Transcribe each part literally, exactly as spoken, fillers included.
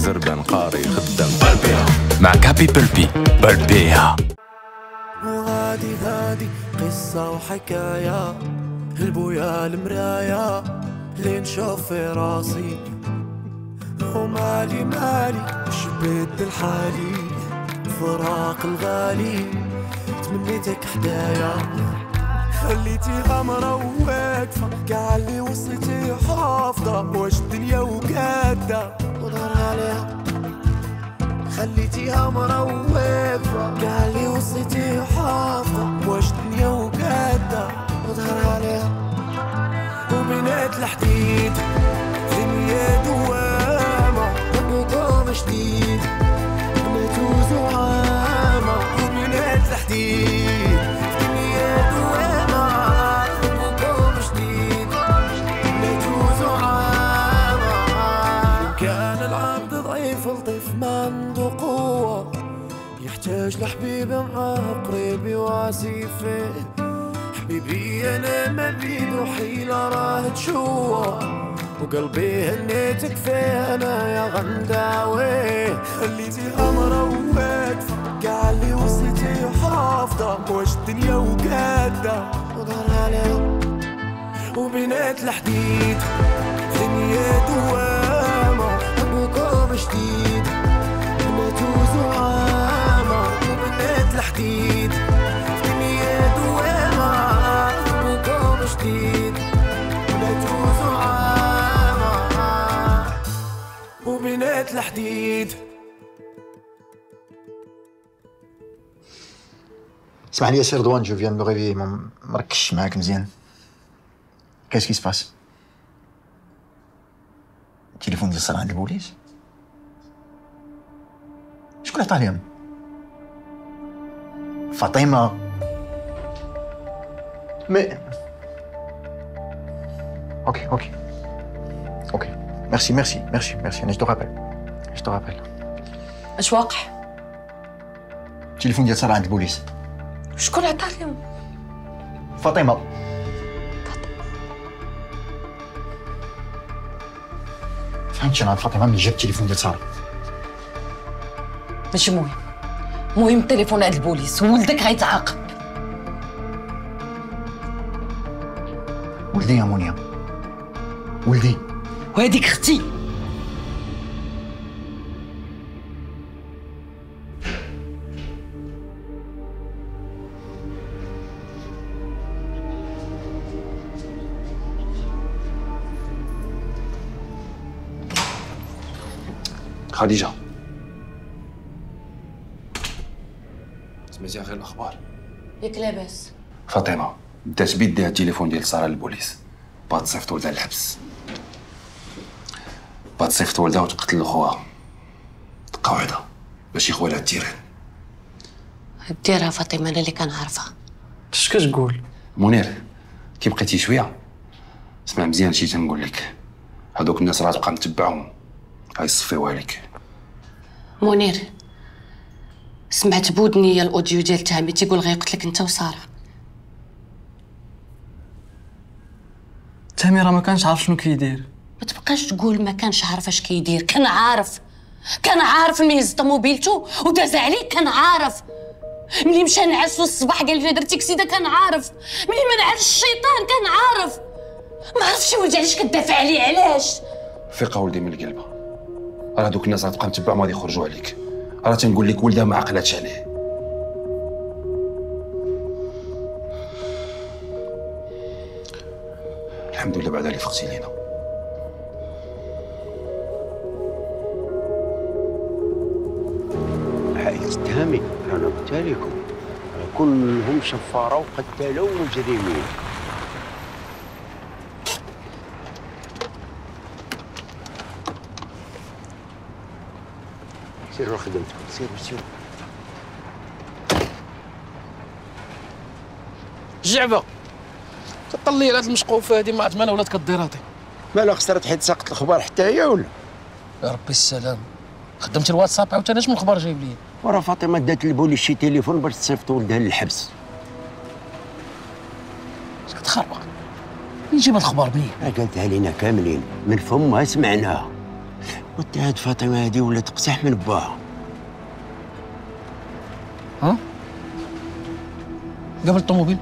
زربان قاري خدام بلبيها مع كابي بلبي بلبيها. وهادي هادي قصة وحكاية البويا المراية اللي نشوف في راسي ومالي مالي وش بدل حالي فراق الغالي تمنيتك حدايا خليتيها مرة واقفة كاع اللي وصيتي حافظة واش الدنيا وقادة ونهار عليها خليتيها مرة واقفة كاع اللي وصيتي حافظة واش الدنيا وقادة ونهار عليها وبنات الحديد دنيا دوامة حبكم جديد بنات وزعامة وبنات الحديد دنيا دوامة حبكم جديد بنات وزعامة كان العبد ضعيف لطيف ما عنده قوة يحتاج لحبيب معاه قريب يواسي فيه حبيبي انا ما بيد وحيلة راه تشوه وقلبي هنيتك فيه انا يا غنداوي خليتيها مرة واقفة كاع اللي وصيتي حافظة واش الدنيا وقادة ونهار عليها وبنات الحديد دنيا دوامة حبكم جديد بنات وزعامة وبنات الحديد دنيا دوامة حبكم جديد بنات وزعامة وبنات الحديد. اسمح لي يا سي رضوان جو فيان مو ريفي ما مركزش معاك مزيان. كاش كي سباس؟ التليفون ديال صار عند البوليس؟ شكون عطاه ليهم؟ فاطمة مي اوكي اوكي اوكي ميرسي ميرسي ميرسي ميرسي انا جو رابيل جو رابيل. اش واقع؟ التليفون ديال سارة عند البوليس. شكون عطاه لهم؟ فاطمة. فهمتش انا فاطمة من جاب التليفون ديال سارة. ماشي مهم، مهم التليفون عند البوليس وولدك غيتعاقب. ولدي يا منيا ولدي وهذيك اختي. خديجة سمعتي غير الأخبار؟ ياك لاباس؟ فاطمة دات بيديها التليفون ديال سارة للبوليس بغات تصيفط ولدها للحبس. بغات تصيفط ولدها وتقتل خوها قاعدة باش يخوالها التيران. ديرها فاطمة أنا اللي كنعرفها. اش كتقول؟ منير كي بقيتي شوية اسمع مزيان شي تنقول لك. هادوك الناس راه تبقى متبعهم غيصفيوها لك. منير سمعت بودني الاوديو ديال تامي تيقول غيقتلك انت وساره. تامي راه ما كانش عارف شنو كيدير. ما تبقاش تقول ما كانش عارف اش كيدير، كان عارف كان عارف ملي هز طوموبيلتو وداز عليه، كان عارف ملي مشى نعس في الصباح قال لي درتي كسيده، كان عارف ملي ما نعس الشيطان، كان عارف. ما عرفتش ولدي علاش كدافع عليه، علاش؟ فيق ولدي من القلبه، راه هادوك الناس غتبقى متبعهم غادي يخرجوا عليك. راه تنقول لك ولدها ما عقلاتش عليه. الحمد لله بعدا اللي فقتي لينا. عائلة تهامي أنا قلت لكم كلهم شفارة وقتالة ومجرمين. سيروا خدمتكم، سيروا سيروا. جعبة كطلي هاد المشقوفة هادي ما عرفت مالها ولات كديراطي. مالها خسرت حيت ساقط الأخبار حتى هي ولا؟ يا ربي السلام، خدمت الواتساب عاوتاني اش من خبر جايب لي؟ وراه فاطمة دات للبوليس شي تليفون باش تصيفط ولدها للحبس. اش كتخربق؟ اللي يجيب الخبر منين؟ قالتها لينا كاملين من فمها سمعناها. وانت هاد فاطمه هادي ولات تقتاح من باها. ها؟ قبل الطوموبيل.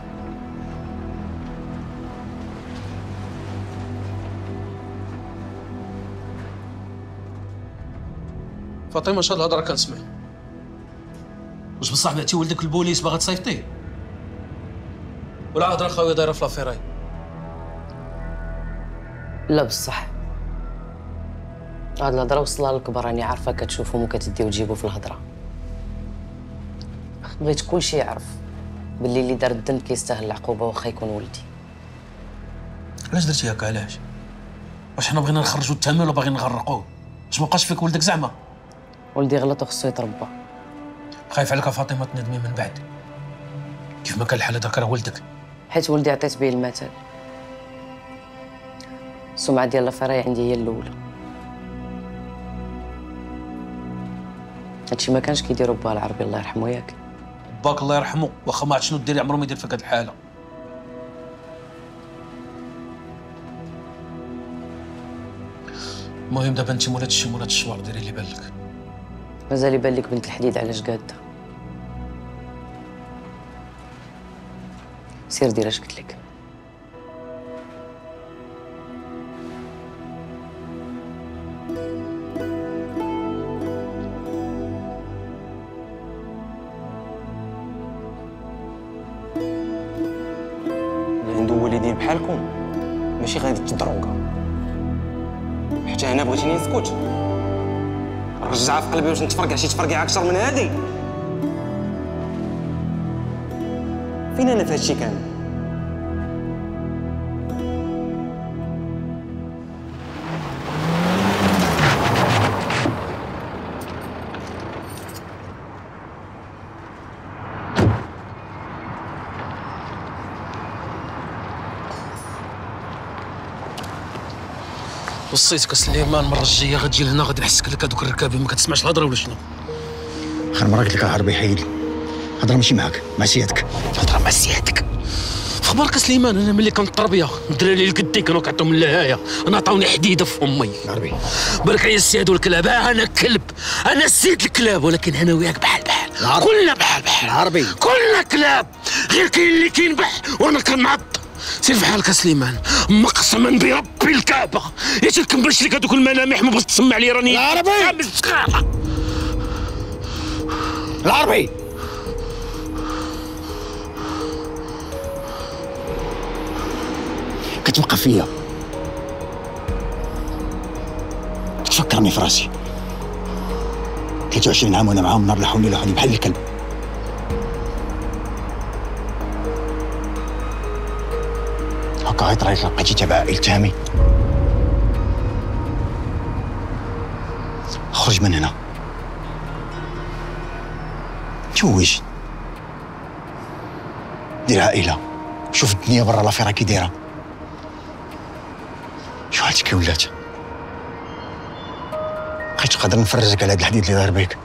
فاطمه شاد الهضره كنسمع. واش بصح بعتي ولدك البوليس باغا تصيفطيه؟ ولا هضره خاويه دايره في لافيراي؟ لا بصح هاد الهضره وصلها للكبر، راني عارفه كتشوفهم وكتديو تجيبو في الهضره. بغيت كلشي يعرف باللي اللي دار الذنب كيستاهل العقوبه واخا يكون ولدي. علاش درتي هكا؟ علاش؟ واش حنا بغينا نخرجوا التهم ولا باغيين نغرقوه؟ واش مابقاش فيك ولدك زعما؟ ولدي غلط وخصو يتربى. خايف عليك فاطمه تندمي من بعد. كيف ما كان الحال هذاك راه ولدك. حيت ولدي عطيت به المثل. السمعه ديال لافيراي عندي هي الاولى. هادشي ما كانش كيديرو با العربي الله يرحمه ياك. باك الله يرحمه واخا ما عرفت شنو ديري عمرو ما يدير فيك هاد الحاله. المهم دابا انت مولات الشي مولات الشوار، ديري اللي بان لك. مازال يبان لك بنت الحديد علاش قاده. سير دير اش قلت لك. اللي عنده والدين بحالكم ماشي غادي تدروكا. حتى انا بغيتيني نسكت رجعها في قلبي باش نتفرقع شي تفرقع اكثر من هادي. فين انا في هادشي كامل؟ وصيتك سليمان المره الجايه غتجي لهنا غادي نحسك لك هذوك الركابين. ما كتسمعش الهضره ولا شنو؟ خير مرة قلت لك العربي حيد لي. الهضره ماشي معاك، مع سيادك. الهضره مع سيادك. فخبارك سليمان، انا ملي كنت التربيه الدراري اللي قدي كانوا كيعطيهم اللهايه، انا عطاوني حديده في امي. العربي بارك عليا السياد والكلاب. انا كلب، انا سيد الكلاب، ولكن انا وياك بحال بحال. كلنا بحال بحال. العربي كلنا كلاب، غير كاين اللي كينبح وانا كنعض. سير بحالك سليمان، مقسما بربي الكعبه يا تنكملش لك هذوك الملامح. ما بغيت تسمع لي راني العربي العربي العربي كتوقف فيا، تفكرني في راسي. ثلاثة وعشرين عام وانا معاهم، نار لحوني لحوني بحال الكلب. هكا غير طريق لقيتي تبع عائلة تامي. خرج من هنا، تزوج، دير عائلة، شوف الدنيا برا لافيرا كي دايرة. شو حالتك كي ولات؟ بقيت قادر نفرجك على هاد الحديد اللي داير بيك.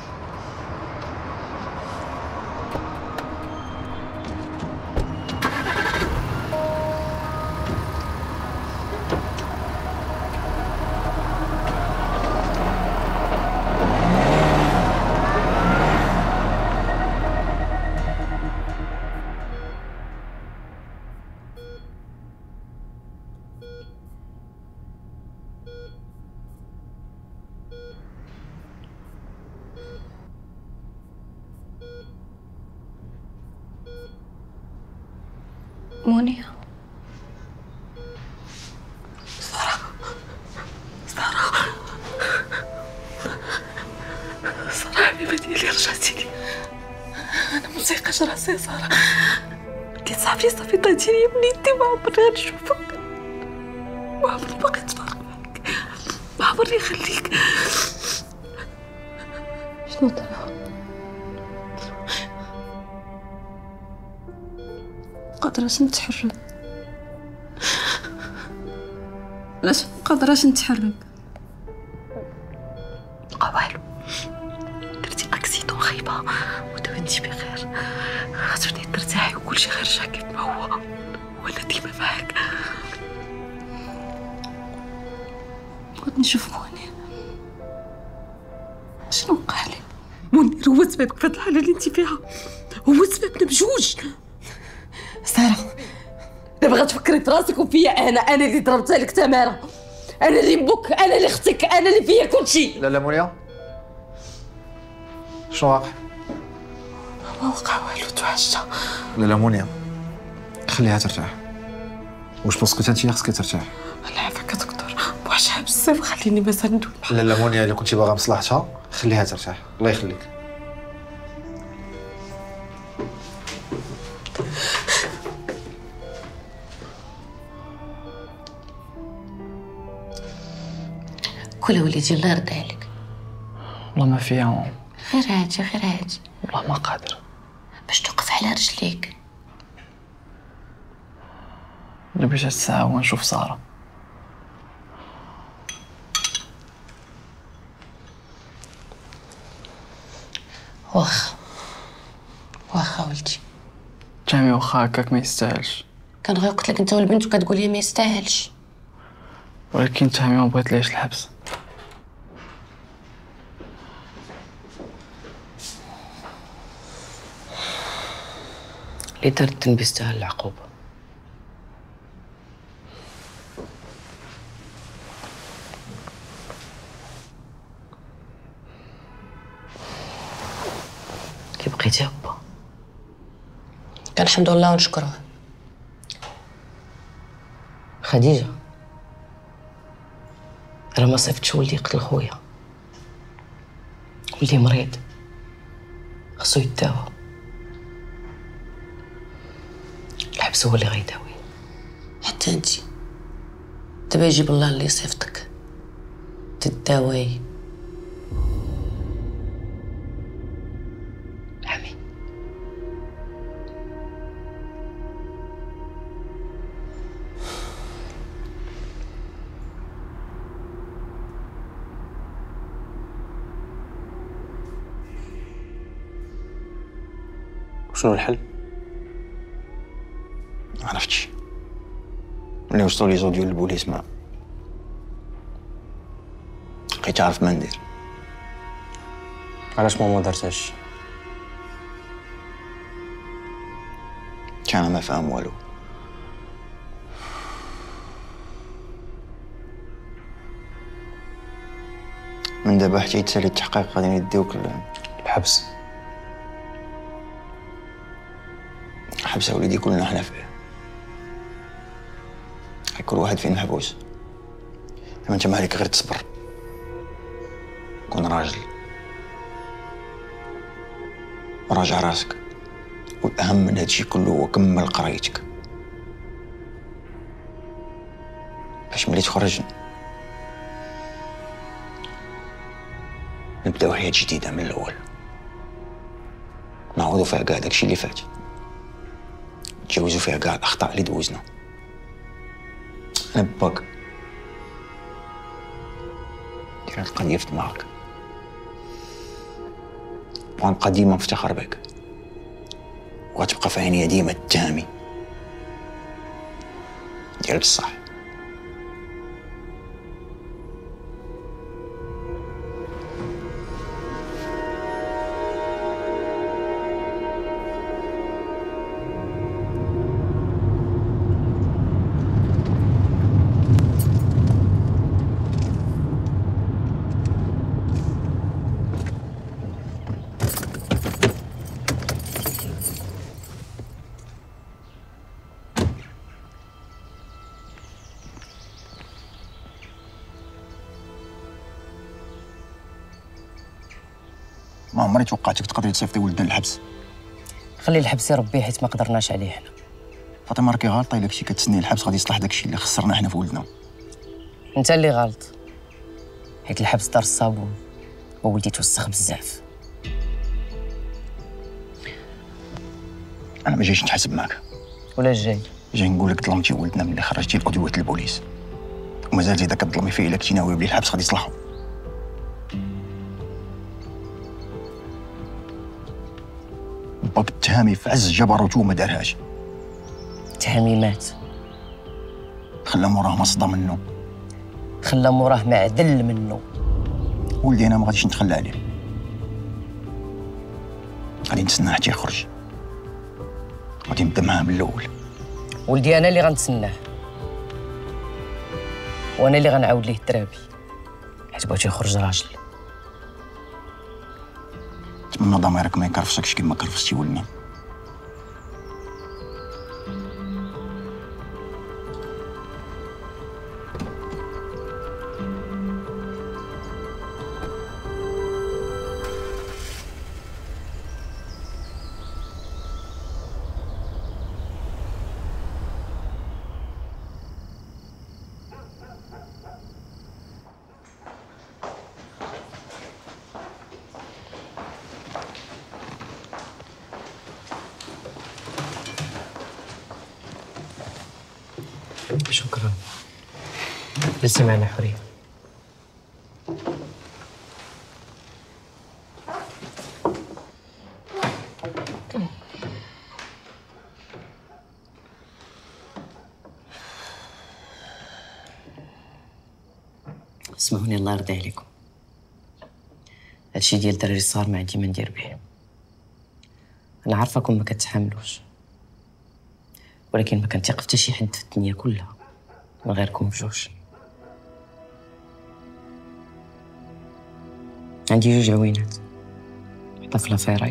مونيا، سارة سارة سارة حبيبة ديالي رجعتي لي. أنا مزيقاش راسي يا سارة. كنت صاحبتي صافيطة ديالي يا بنيتي، ما عمرني غنشوفك، ما عمرني باغي نتفرق معاك، ما عمرني نخليك. شنو طرا؟ قادراش نتحرك، علاش مقادراش نتحرك؟ بقى والو، درتي اكسيدون خايبه ودابا انتي بخير، غتبداي ترتاحي وكلشي غيرجع كيف ما هو، ولا ديما معاك. بغيت نشوف موني. شنو وقع لي؟ منير هو سببك في هاد الحالة اللي انت فيها، هو سببنا بجوج. سارة دابا غتفكري في راسك وفيا انا، انا اللي ضربتها لك تمارة، انا اللي بوك، انا اللي اختك، انا اللي فيا كلشي. لا لا موليا، شنو واقع؟ ما وقع والو، توحشت. لا لا مونيا، خليها ترتاح. واش باسكو حتى انت خصك ترتاح؟ الله يعافاك دكتور، وحشها بزاف، خليني مازال ندوي معاها. لا لا مونيا، الا كنتي باغا مصلحتها خليها ترتاح، الله يخليك. كل وليدي الله يرضي عليك. والله ما فيها. غير هاتي غير هاتي. والله ما قادر. باش توقف على رجليك. دابا جات الساعة ونشوف سارة. واخا واخا ولدي. جامي واخا هكاك ما يستاهلش. كان غير قلت لك انت والبنت وكتقول لي ما يستاهلش. ولكن تهمي ما بغيت ليش الحبس. اللي دار الذنب يستاهل العقوبة. كي بقيتي هبا كان الحمد لله ونشكره. خديجة راه ما صيفطش ولدي يقتل خويا، ولدي مريض خصو يداوى، الحبس هو اللي غيداويه. حتى انت دابا يجيب الله اللي يصيفطك تداوي. عمي شنو الحل؟ ما عرفتش. ملي وصلوا لي زوديو للبوليس ما بقيت عارف ما ندير. علاش ماما دارتهاش؟ كان ما فاهم والو. من دابا حتى يتسالي التحقيق غادي يديوك الحبس. حبس وليدي كلنا حنا فيه، كل واحد فينا محبوس. اما انت ما عليك غير تصبر، كون راجل وراجع راسك، والاهم من هادشي كله هو كمل قرايتك باش ملي تخرج نبداو حياة جديدة من الاول، نعوضو فيها كاع داكشي اللي فات، نتجاوزو فيها كاع الاخطاء اللي دوزنا. انا باك دير هاد القضية في دماغك، وغنبقى ديما نفتخر بك، وغتبقى في عينيا ديما التهامي ديالك الصح. ما عمري توقعتك تقدري تصيفطي ولدنا للحبس. خلي الحبس يربيه حيت ما قدرناش عليه حنا. فاطمه راكي غالطه الا كنتي كتسني الحبس غادي يصلح داكشي اللي خسرنا حنا في ولدنا. انت اللي غلط، حيت الحبس دار الصابون وولدي توسخ بزاف. انا ما جايش نتحاسب معاك. ولا جاي؟ جاي نقول لك ظلمتي ولدنا ملي خرجتي الاوديوات للبوليس، ومازال زيدا كتظلمي فيه الا كنتي ناوي بلي الحبس غادي يصلحو. باك التهامي في عز جبروتو ما دارهاش. تهامي مات، خلى موراه مصدى منه، خلى موراه معدل منه. ولدي انا ما غاديش نتخلى عليه. غادي نتسنى حتى يخرج، غادي نبدا معاه من الاول. ولدي انا اللي غنتسناه، وانا اللي غنعاود ليه الدرابي، حيت بغيتو يخرج راجل. نتمنى ضميرك ما يكرفسكش كما كرفستي ولدي. شكرا، لسه معنا حرية. اسمعوني الله يرضي عليكم، هادشي ديال الدراري الصغار ما عندي ما ندير به. انا عارفاكم ما كتحملوش، ولكن ما كنثق حتى شي حد في الدنيا كلها من غيركم بجوج. عندي جوج عوينات، وحده في لافيراي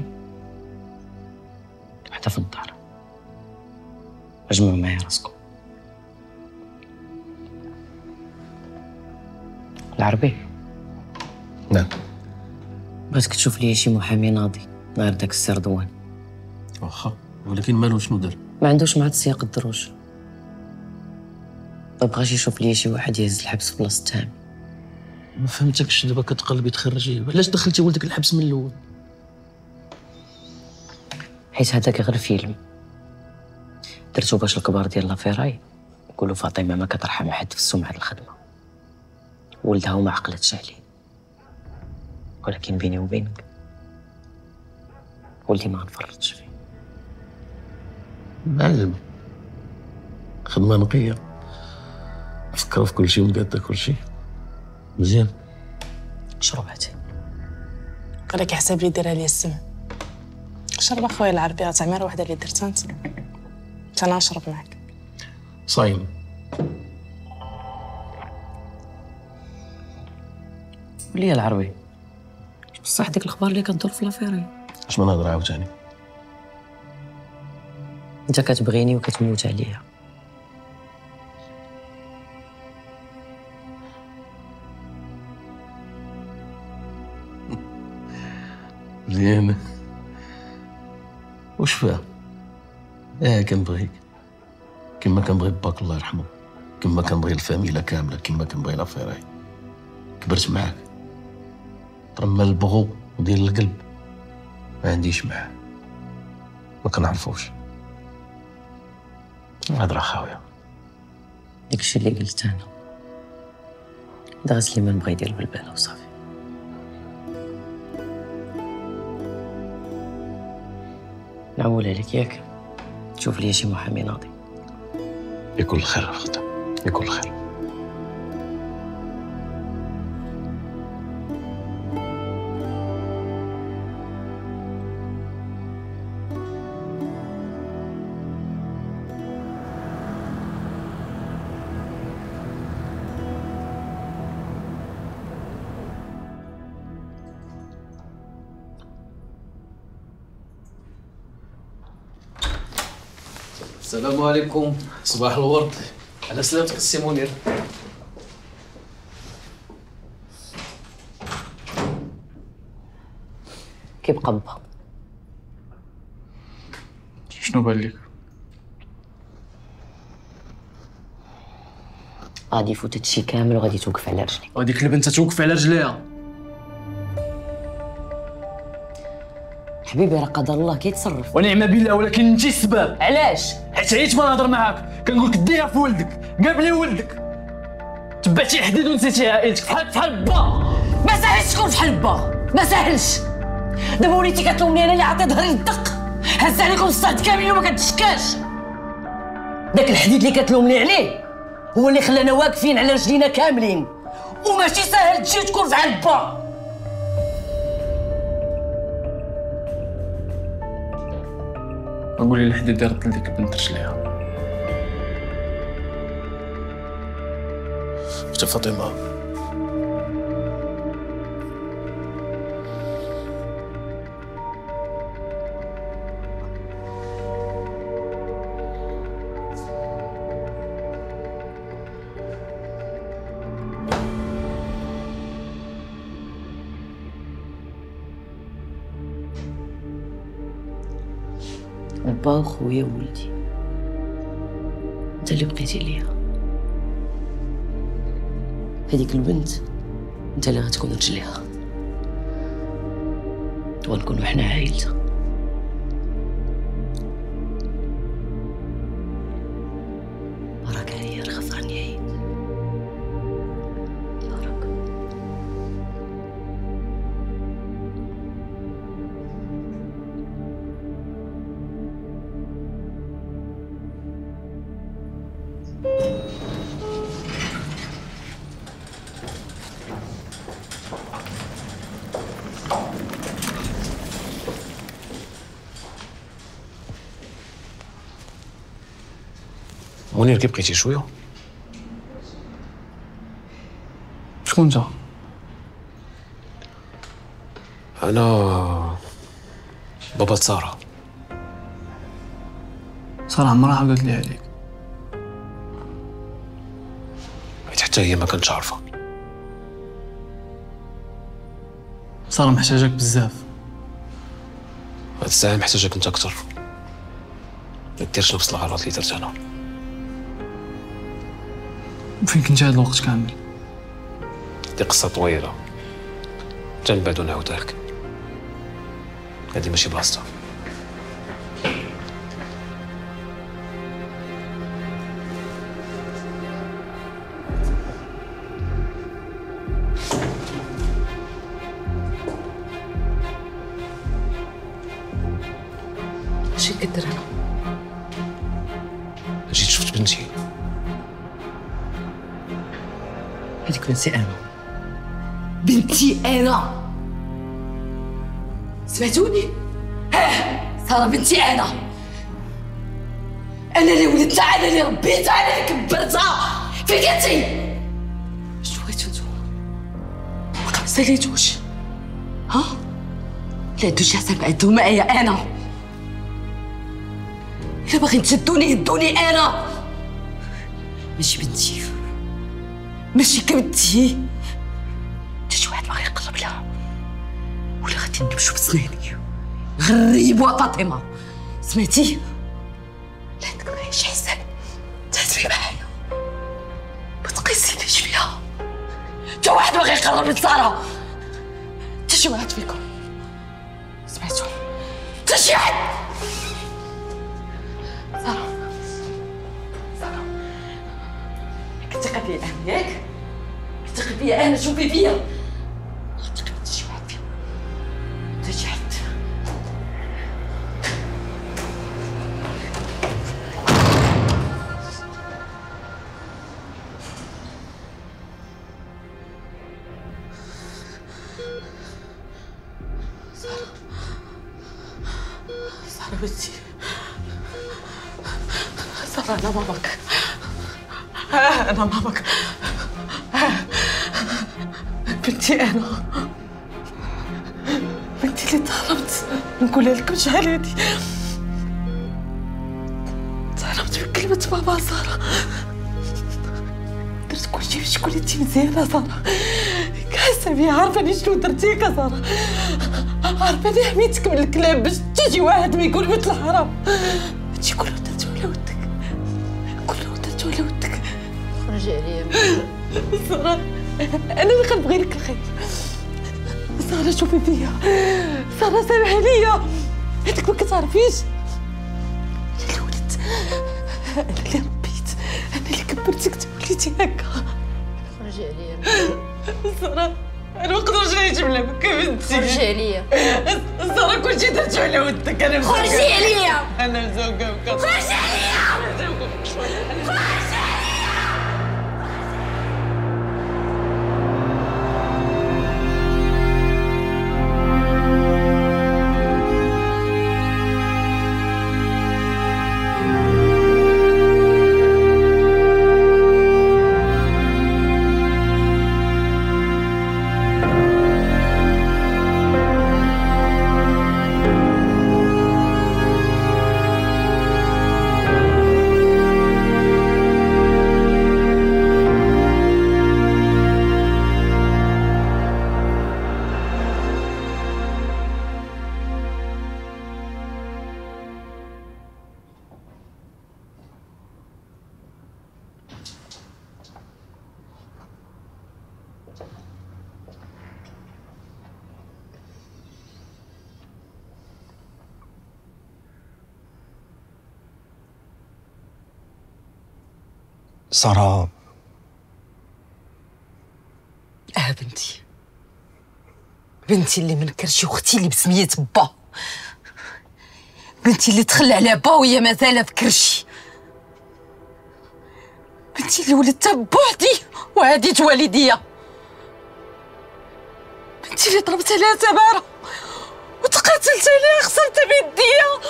وحده في الدار. اجمعوا معايا راسكم. العربي؟ نعم. بغيتك تشوف لي شي محامي ناضي غير داك السي رضوان. واخا، ولكن مالو شنو دار؟ ما عندوش مع سياق الدروج، ما بغاش يشوف لي شي واحد يهز الحبس في بلاصه تهامي. ما فهمتكش، دابا كتقلبي تخرجيه، علاش دخلتي ولدك الحبس من الاول؟ حيت هذاك غير فيلم درتو باش الكبار ديال لافيراي يقولوا فاطمه ما كترحم حد في السمعه د الخدمه، ولدها وما عقلتش عليه. ولكن بيني وبينك ولدي ما غنفرطش فيه. معلم، خدمه نقيه، فكروا في كل شيء ومقادة كل شيء مزيان. شرب هاتي. قال لك حساب لي ديرها لي السم. شرب اخويا العربي، راه تعميره وحده اللي درتها انت. انا نشرب معاك. صايم. ولي العربي، بصح ديك الاخبار اللي كتدور في لافيري اش ما نهضر عاوتاني؟ انت كتبغيني وكتموت عليا. مزيان. واش فيها؟ اه كنبغيك كما كنبغي باك الله يرحمه، كما كنبغي الفاميلا كامله، كما كنبغي لافيراي. كبرت معاك، رمى البغو ديال القلب ما عنديش معاه، ما كنعرفوش. هضره خاويه. داكشي اللي قلت انا، دغا سليمان بغا يدير بالبالة وصافي. نعول عليك ياك تشوف لي شي محامي ناضي. يكون الخير اختي، يكون الخير. السلام عليكم، صباح الورد. على سلامتك السي منير. كيبقى با؟ شنو بان لك؟ غادي يفوت هادشي كامل وغادي توقف على رجلي. وهاديك البنت توقف على رجليها. حبيبي راه قدر الله كيتصرف. ونعم بالله، ولكن انت السبب. علاش؟ حيت عييت ما نهضر معاك، كنقول لك ديها في ولدك، قابلي ولدك. تبعتي الحديد ونسيتي عائلتك، فحال فحال با. ما ساهلش تكون فحال با، ما ساهلش. دابا وليتي كتلومني انا اللي عطيت ظهري للدق، هز عليكم الصهد كاملين وما كتشكاش. داك الحديد اللي كتلومني عليه هو اللي خلانا واقفين على رجلينا كاملين، وماشي ساهل تجي وتكون فحال با. قولي لحديد يرد لديك البنت رجليها. اختي فاطمه، با خويا ولدي، انت اللي بقيتي ليا. هذيك البنت انت اللي غتكون رجليها، وغنكونو حنا عائلتها. بارك عليا رخف عني عيد. بارك. منير كي بقيتي شويه؟ شكون انت؟ انا بابا ساره. ساره عمرها قالت لي عليك، حيت حتى هي ما كانتش عارفه. ساره محتاجاك بزاف. هاد الساعه محتاجاك انت اكثر. ما ديرش نفس الغلط اللي درت انا. وفين كنت هاد الوقت كامل؟ دي قصه طويله تنبعدو نعاودها لك. هادي ماشي بلاصتها. اش كدير هنا؟ جيت شفت بنتي. هذيك بنتي انا، بنتي انا، سمعتوني؟ ها ساره بنتي انا، انا اللي ولدتها، انا اللي ربيتها، انا اللي كبرتها. فين كنتي؟ شنو بغيتو نتوما؟ ما ساليتوش؟ ها؟ لا عندو شي حساب عندو معايا انا. الا باغيين تشدوني يدوني انا، ماشي بنتي، ماشي كبنتي. حتى شي واحد باغي يقرب لها ولا غادي نمشيو بسناني. غريبوا فاطمه، سمعتي؟ لا عندك معايا شي حساب تهدري معايا، ما تقيسينيش فيها. حتى واحد باغي يقرب لساره، حتى شي واحد فيكم، سمعتوا؟ حتى شي واحد. ساره ساره كتثقي فيا انا ياك؟ كتثقي فيا انا؟ شوفي فيا، ما غتثقي حتى شي واحد فيهم، حتى شي حد. ساره ساره بنتي، ساره انا ماماك، آه أنا مامك، آه بنتي أنا، بنتي اللي تهربت نقولها لكم شحال هادي. تهربت من كلمة بابا سارة، درت كلشي باش تكوني انتي مزيانة سارة. حاسة بيا، عارفاني شنو درتيك يا سارة، عارفاني حميتك من الكلام باش تجي واحد ما يقول مثل الحرام. هادشي كله درتو على ودك، كله درتو على ودك. خرجي عليا سارة، أنا اللي كنبغي لك الخير. سارة شوفي فيا، سارة سامحي ليا، هذاك ما كتعرفيش. أنا اللي ولدت، أنا اللي ربيت، أنا اللي كبرتك توليتي هكا. خرجي عليا سارة، أنا ما نقدرش نعيش بلا بك بنتي. خرجي عليا سارة، كلشي درتو على ودك. أنا مزوقة. خرجي عليا. أنا مزوقة بك. خرجي عليا. خرجي. سارة. اه بنتي، بنتي اللي من كرشي واختي اللي بسمية با، بنتي اللي تخلى على با وهي مازال في كرشي، بنتي اللي ولدتها بوحدي وعاديت والديا، بنتي اللي ضربت عليها تماره وتقاتلت عليها خسرتها بيديا،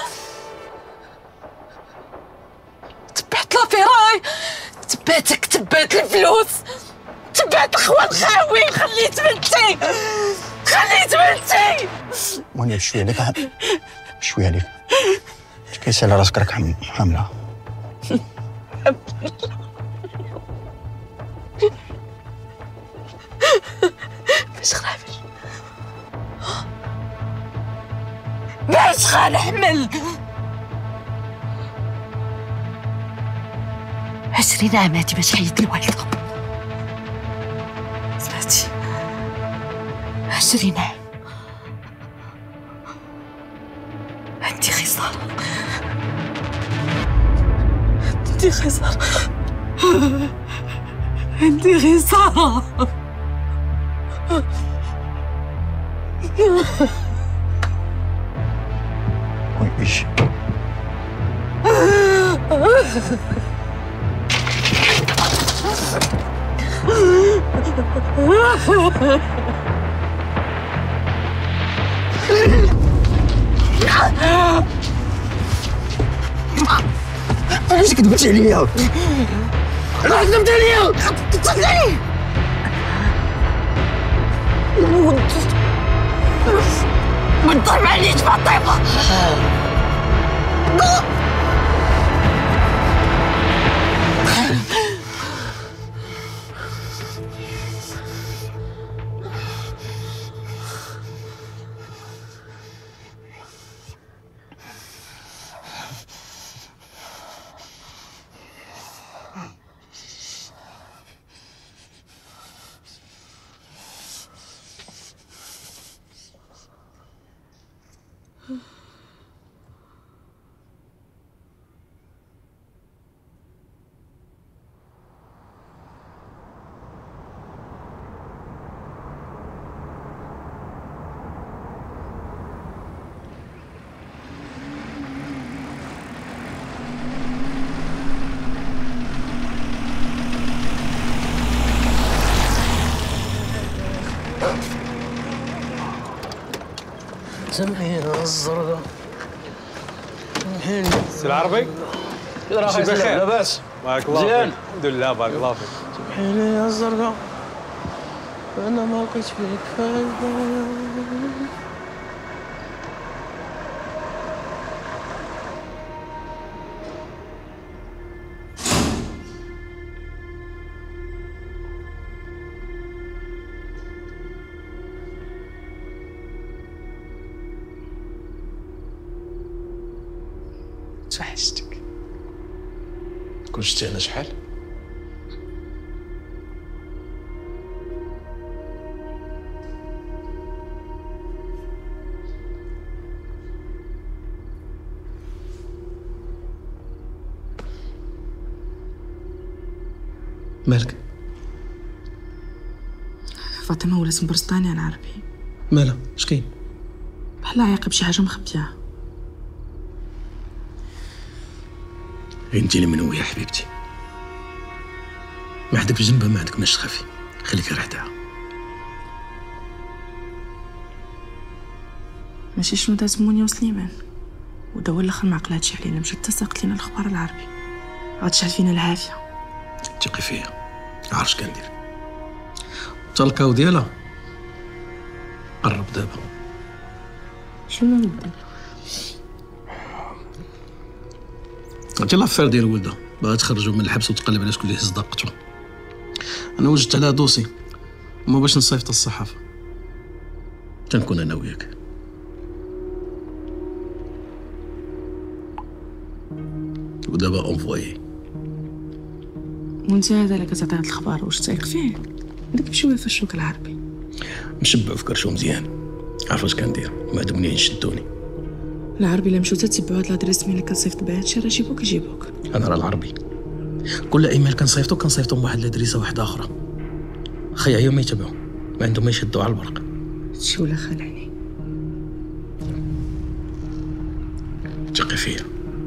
تبعت لافيراي، تبعتك، تبعت الفلوس، تبعت الاخوان خاوي، خليت بنتي، خليت بنتي. مونيا شويه لك، شويه لك، كيسال راسك راك حامله. باش غنحمل، باش غنحمل عشرين عام هادي باش حيد الوالده، سمعتي؟ عشرين عام عندي خسارة، عندي خسارة، عندي خسارة. ويش علاش كذبتي عليا؟ علاش كذبتي عليا؟ كذبتي عليا؟ ما تضرب عليك فاطمة. سمحينا الزرقاء، سمحيني. سي العربي؟ كي راك بخير؟ لاباس؟ بارك الله فيك. مزيان؟ الحمد لله بارك الله فيك. سمحيني يا الزرقاء، أنا ما لقيت فيك فايدة. توحشتك. كون شتي انا شحال؟ مالك؟ فاطمة ولات مبرسطاني على عربي. مالها؟ اش كاين؟ بحال عايقة بشي حاجة مخبياها. انت اللي منوية حبيبتي، ما عندك في جنبها، ما عندك مناش تخافي، خليكي رحدها. ماشي شنو داز مونيا وسليمان، ودا هو الاخر ما عقلاتش علينا، مشات تساقط لينا الاخبار العربي، عاد شحال فينا العافية. ثقي فيا، عارف كندير. التلقاو ديالها قرب دابا. شنو نبدا؟ عرفتي لافير ديال ولدها، باغا تخرجو من الحبس وتقلب على شكون اللي هز دقته. انا وجدت عليها دوسي، وما باش نصيفط الصحافه، تنكون انا وياك. ودابا اونفويي. وانت هذا اللي كتعطي هاد الاخبار واش تايق فيه؟ عندك بشويه في الشوك العربي. مشبع في كرشو مزيان، عارف واش كندير، ما عندهم منين يشدوني. العربي الا مشيو تتبعوا هاد الادريس ملي كتصيفط بها هادشي راه يجيبوك يجيبوك. انا راه العربي كل ايميل كنصيفطو كنصيفطو واحد الادريسه واحده اخرى. خي عيو ما يتبعو، ما عندهم ما يشدوا على الورق. هادشي ولا خلعني. ثقي فيا،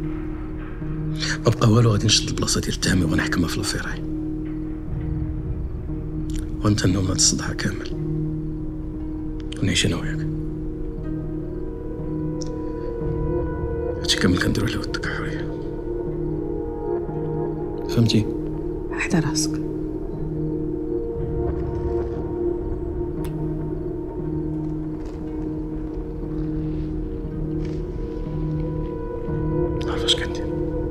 ما بقى والو، غادي نشد البلاصه ديال التهمي وغنحكمها في الفراي، ونتهناو من هاد الصداع كامل ونعيش انا وياك. هادشي كامل كنديرو على ودك يا حوريه، فهمتي؟ حدا راسك. عارف اش كندير.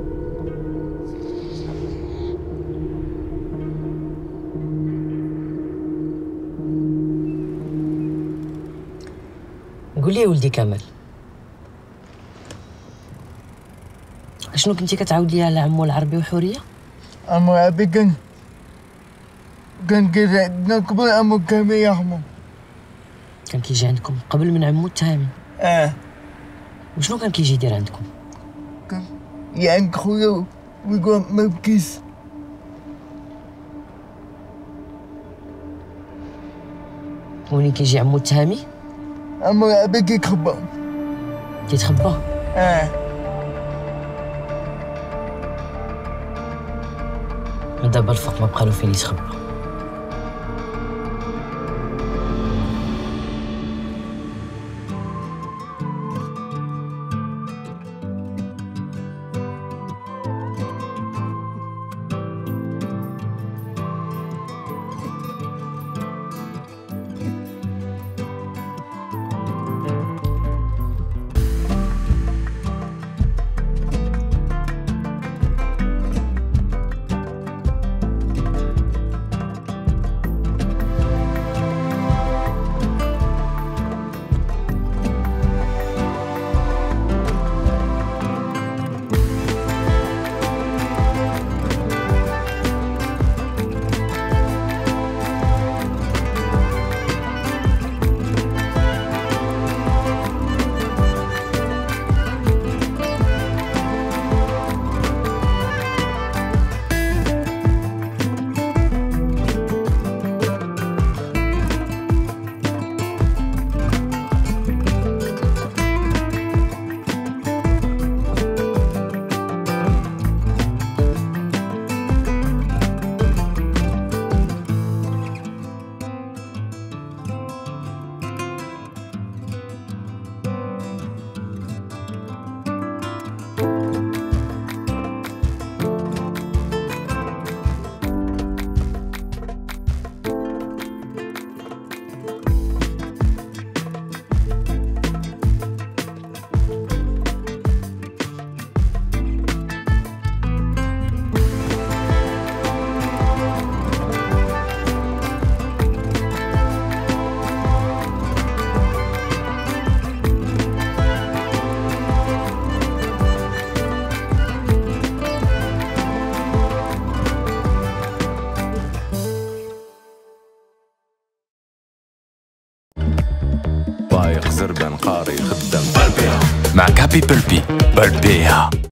قول لي يا ولدي كامل، اشنو كنتي كتعاود لي على عمو العربي وحوريه؟ عمو العربي كان كان كيجي عندنا قبل عمو كامل يرحمو. كان كيجي عندكم قبل من عمو التهامي؟ اه. وشنو كان كيجي يدير عندكم؟ كان يعنق خويا ويقول ما بكيس. ومنين كيجي عمو التهامي؟ عمو العربي كيتخبى. كيتخبى؟ اه. دابا الفوق ما بقى له فين يتخبى. بايق زربان قاري خدام بلبيها مع كابي بلبي بلبيها.